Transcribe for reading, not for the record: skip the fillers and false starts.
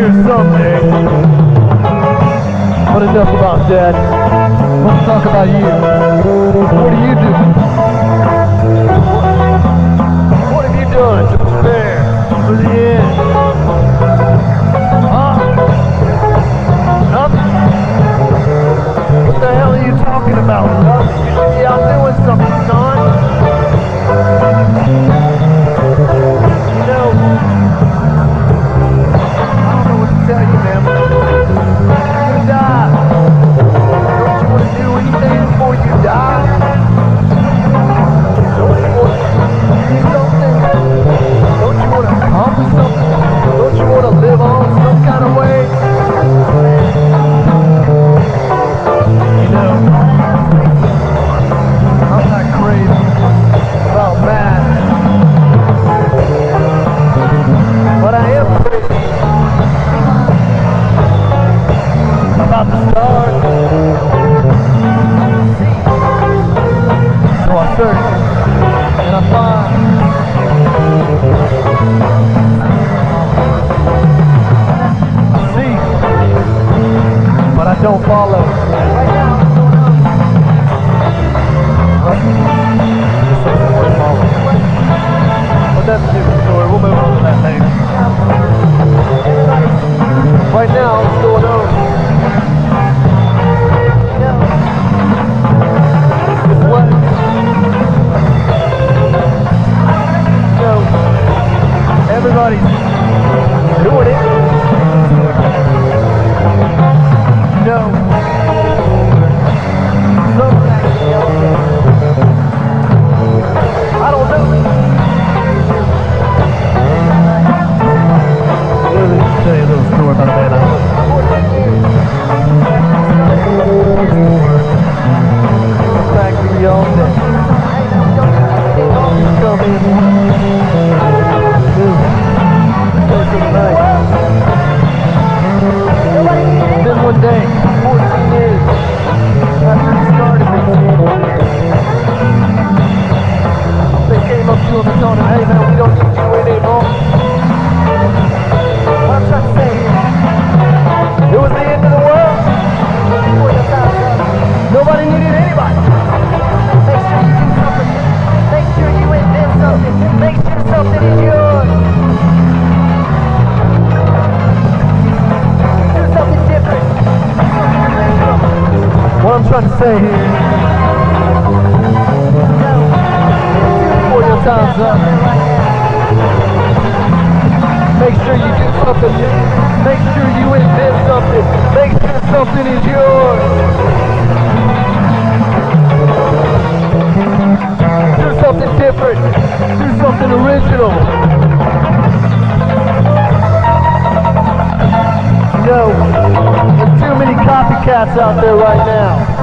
here someday. But enough about that. Let's talk about you. What do you do? What have you done to prepare for the end? Huh? Nothing? What the hell are you talking about? Nothing. You should be out doing something, son. You know, I don't know what to tell you, man. You're gonna die. Don't you want to do anything before you die? Don't you want to do something? Don't you want to accomplish something? Don't you want to live on some kind of way? You know, I'm not crazy about math, but I am crazy about the stars. So I search and I find. I see, but I don't follow. But that's a different story. We'll move on to that later. Right now, what's going on? It's what? You know, everybody's doing it. You know, I don't know. Let me tell you a little story about a man I know. Factory all day. Come in. Work of the night. Then one day, 14 years after he started this, they came up to him and told him, hey man, we don't need you anymore. What I'm trying to say is, it was the end of the world. Nobody needed anybody. Make sure you do something. Make sure you invent something. Make sure something is yours. Do something different. Do something original. What I'm trying to say here is, before your time's up, make sure you do something. Make sure you invent something. Make sure something is yours. Do something different. Do something original. You know, there's too many copycats out there right now.